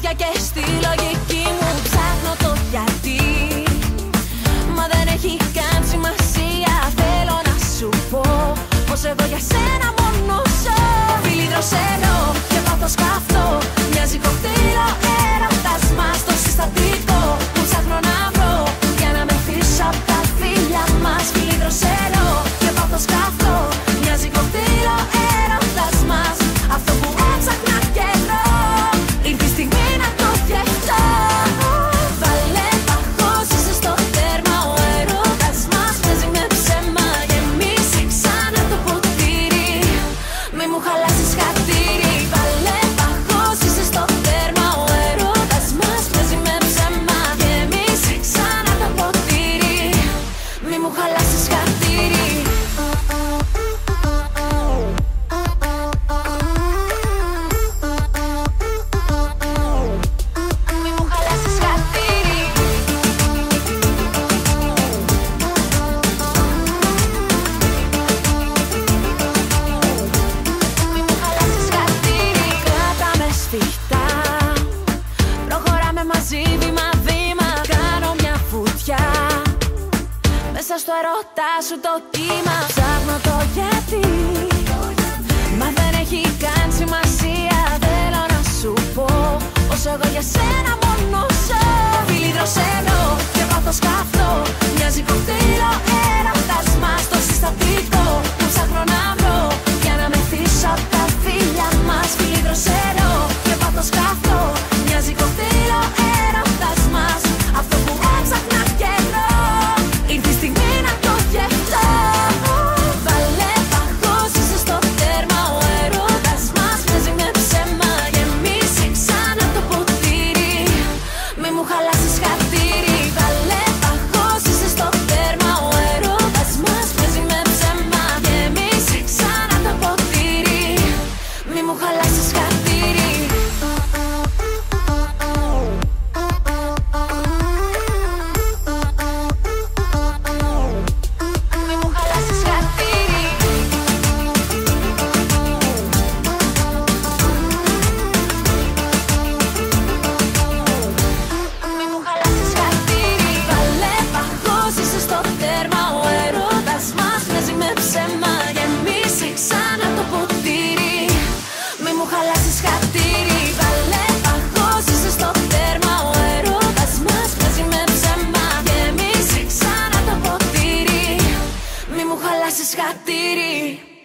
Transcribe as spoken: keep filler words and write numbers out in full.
λόγια και στη λογική μου ψάχνω το γιατί. Μα δεν έχει καν σημασία. Θέλω να σου πω πως εγώ για σένα μόνο ζω. Φίλοι δροσερό και πάθος καυτό, μοιάζει κοκτέιλ ο έρωτας μας. Το συστατικό που ψάχνω να βρω για να με αφήσω απ' τα φίλια μας. Φίλοι δροσερό και πάθος καυτό, μοιάζει κοκτέιλ ο έρωτας μας. Αυτό που έψαχνα καιρό, ήρθε η στιγμή να το γευτώ. Βάλε παχώς, είσαι στο τέρμα. Ο έρωτας μας παίζει με ψέμα. Γεμίσει ξανά το ποτήρι, μη μου χαλάσεις χατήρι. Βάλε παχώς, είσαι στο τέρμα. Ο έρωτας μας παίζει με ψέμα. Γεμίσει ξανά το ποτήρι, μη μου χαλάσεις χατήρι. Προχωράμε μαζί βήμα-βήμα. Κάνω μια βουτιά μέσα στο ερώτα σου το κύμα. Ψάχνω το γιατί, μα δεν έχει καν σημασία. Θέλω να σου πω πως εγώ για σένα μόνο ζω. Φίλοι δροσερό και πάθος καυτό, μοιάζει κοκτέιλ ο έρωτας μας. Το συστατικό που ψάχνω να βρω για να με αφήσω απ' τα φίλια μας. Φίλοι δροσερό και πάθος καυτό, μοιάζει κοκτέιλ ο έρωτας μας. Αυτό που έψαχνα καιρό, ήρθε η στιγμή να το γευτώ. Βάλε παχώς, είσαι στο τέρμα. Ο έρωτας μας παίζει με ψέμα. Γεμίσει ξανά το ποτήρι, μη μου χαλάσεις χατήρι. Βάλε παχώς, είσαι στο τέρμα. Ο έρωτας μας παίζει με ψέμα. Γεμίσει ξανά το ποτήρι, μη μου χαλάσεις χατήρι. Γεμίσει ξανά το ποτήρι, μη μου χαλάσεις χατήρι. Βάλε παχώς, είσαι στο τέρμα. Ο έρωτας μας παίζει με ψέμα. Γεμίσει ξανά το ποτήρι, μη μου χαλάσεις χατήρι.